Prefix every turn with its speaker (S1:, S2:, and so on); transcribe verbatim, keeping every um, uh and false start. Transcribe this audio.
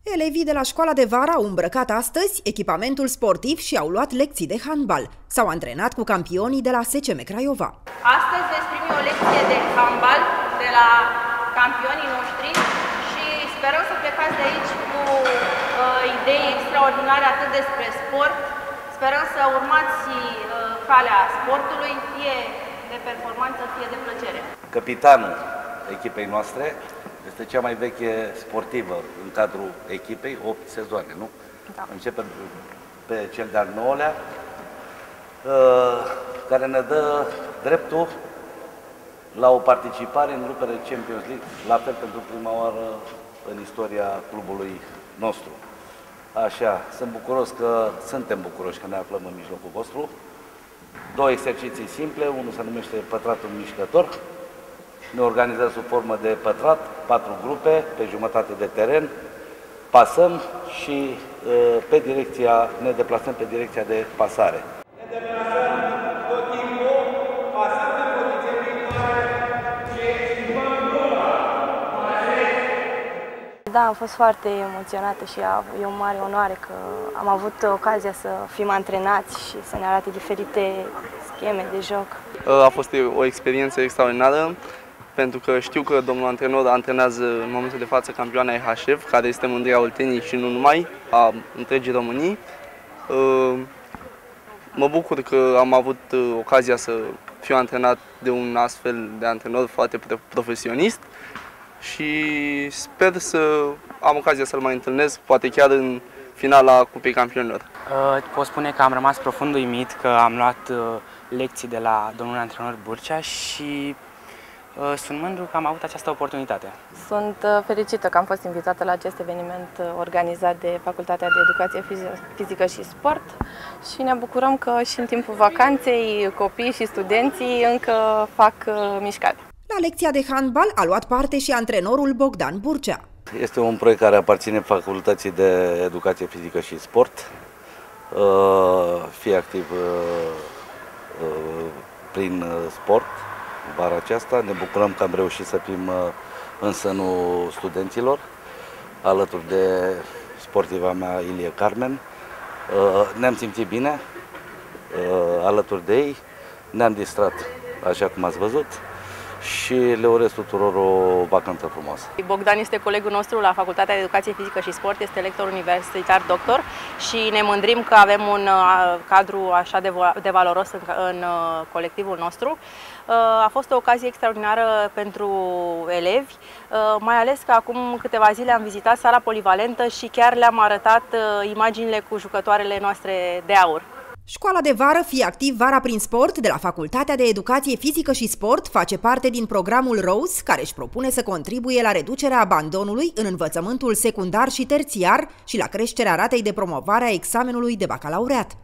S1: Elevii de la școala de vară au îmbrăcat astăzi echipamentul sportiv și au luat lecții de handbal. S-au antrenat cu campionii de la S C M Craiova.
S2: Astăzi veți primi o lecție de handbal de la campionii noștri și sperăm să plecați de aici cu uh, idei extraordinare atât despre sport. Sperăm să urmați uh, calea sportului, fie de performanță, fie de plăcere.
S3: Capitanul echipei noastre este cea mai veche sportivă în cadrul echipei, opt sezoane, nu?
S2: Da.
S3: Începe pe cel de-al nouălea, care ne dă dreptul la o participare în grupele Champions League, la fel pentru prima oară în istoria clubului nostru. Așa, sunt bucuros că, suntem bucuroși că ne aflăm în mijlocul vostru. Două exerciții simple, unul se numește pătratul mișcător. Ne organizăm sub formă de pătrat, patru grupe, pe jumătate de teren, pasăm și pe direcția, ne deplasăm pe direcția de pasare.
S4: Ne deplasăm tot timpul, pasăm pe poziție viitoare și schimbăm gola.
S5: Da, am fost foarte emoționată și e o mare onoare că am avut ocazia să fim antrenați și să ne arate diferite scheme de joc.
S6: A fost o experiență extraordinară, pentru că știu că domnul antrenor antrenează în momentul de față campioana E H F, care este mândria Olteniei și nu numai, a întregii Românii. Mă bucur că am avut ocazia să fiu antrenat de un astfel de antrenor foarte profesionist și sper să am ocazia să-l mai întâlnesc, poate chiar în finala Cupei Campionilor.
S7: Pot spune că am rămas profund uimit că am luat lecții de la domnul antrenor Burcea și sunt mândru că am avut această oportunitate.
S5: Sunt fericită că am fost invitată la acest eveniment organizat de Facultatea de Educație Fizică și Sport și ne bucurăm că și în timpul vacanței copiii și studenții încă fac mișcare.
S1: La lecția de handbal a luat parte și antrenorul Bogdan Burcea.
S3: Este un proiect care aparține Facultății de Educație Fizică și Sport. Fie activ prin sport vara aceasta. Ne bucurăm că am reușit să fim în sânul studenților, alături de sportiva mea Ilie Carmen. Ne-am simțit bine alături de ei, ne-am distrat, așa cum ați văzut, și le urez tuturor o vacanță frumoasă.
S2: Bogdan este colegul nostru la Facultatea de Educație Fizică și Sport, este lector universitar doctor și ne mândrim că avem un cadru așa de, de valoros în, în colectivul nostru. A fost o ocazie extraordinară pentru elevi, mai ales că acum câteva zile am vizitat sala polivalentă și chiar le-am arătat imaginile cu jucătoarele noastre de aur.
S1: Școala de vară Fii activ vara prin sport de la Facultatea de Educație Fizică și Sport face parte din programul ROSE, care își propune să contribuie la reducerea abandonului în învățământul secundar și terțiar și la creșterea ratei de promovare a examenului de bacalaureat.